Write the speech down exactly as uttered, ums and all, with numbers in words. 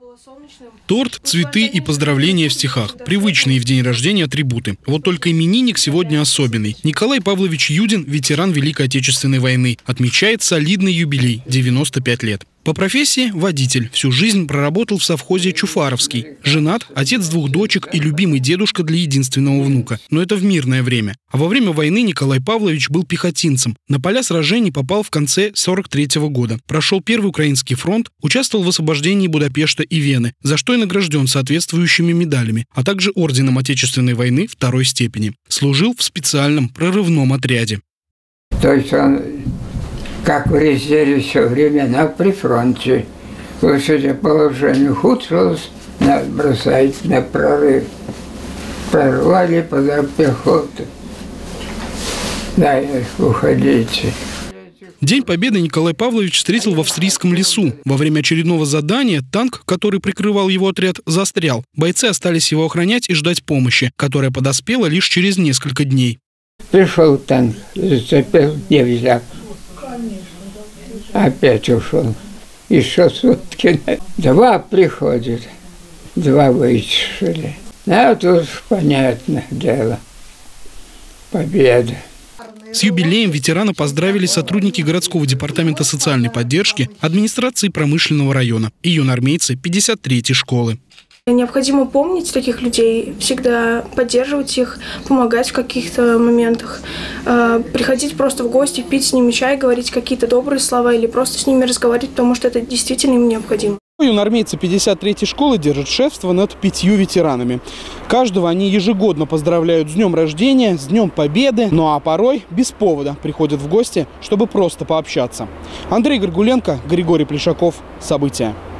Торт, цветы и поздравления в стихах. Привычные в день рождения атрибуты. Вот только именинник сегодня особенный. Николай Павлович Юдин, ветеран Великой Отечественной войны, отмечает солидный юбилей – девяносто пять лет. По профессии – водитель. Всю жизнь проработал в совхозе Чуфаровский. Женат, отец двух дочек и любимый дедушка для единственного внука. Но это в мирное время. А во время войны Николай Павлович был пехотинцем. На поля сражений попал в конце сорок третьего года. Прошел Первый Украинский фронт, участвовал в освобождении Будапешта и Вены, за что и награжден соответствующими медалями, а также орденом Отечественной войны второй степени. Служил в специальном прорывном отряде. То есть он, как в резерве все время, на при фронте. Лошадь положение ухудшилось, надо бросать на прорыв. Прорвали под пехоту. Да, уходите. День Победы Николай Павлович встретил в австрийском лесу. Во время очередного задания танк, который прикрывал его отряд, застрял. Бойцы остались его охранять и ждать помощи, которая подоспела лишь через несколько дней. Пришел танк, зацепил, не взял. Опять ушел. Еще сутки. Два приходят, два вычешили. А тут понятное дело. Победа. С юбилеем ветерана поздравили сотрудники городского департамента социальной поддержки, администрации промышленного района и юноармейцы пятьдесят третьей школы. Необходимо помнить таких людей, всегда поддерживать их, помогать в каких-то моментах, приходить просто в гости, пить с ними чай, говорить какие-то добрые слова или просто с ними разговаривать, потому что это действительно им необходимо. Юноармейцы пятьдесят третьей школы держат шефство над пятью ветеранами. Каждого они ежегодно поздравляют с днем рождения, с Днем Победы, ну а порой без повода приходят в гости, чтобы просто пообщаться. Андрей Горгуленко, Григорий Плешаков. События.